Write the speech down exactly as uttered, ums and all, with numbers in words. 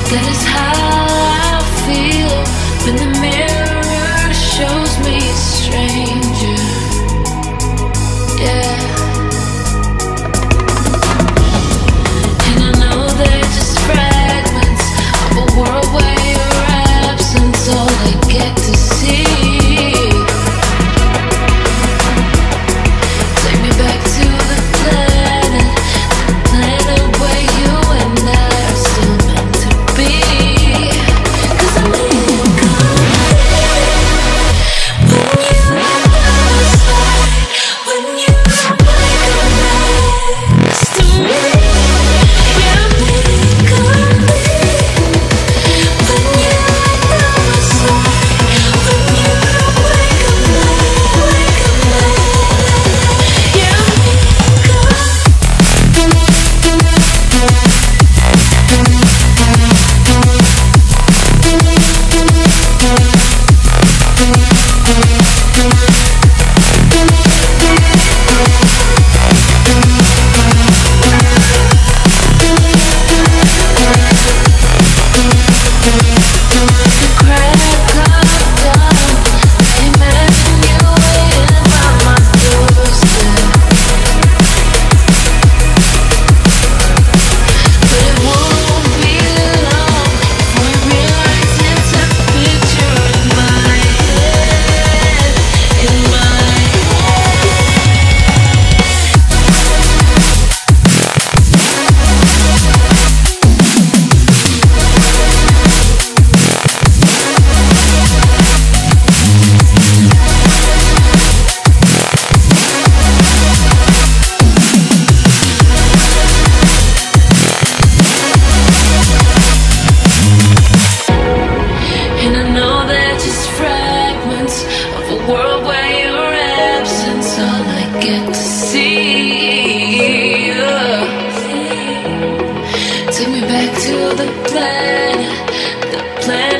That is how I feel when the mirror shows me a stranger. Yeah. And I know they're just fragments of a world where your absence all I get to see. Take me back to the planet, the planet where you and I are still meant to be. 'Cause I need when you when you next to me. You make me when you by my side, when you wake up late, wake up late. You And I know they're just fragments of a world where your absence all I get to see. Yeah. Take me back to the planet, the planet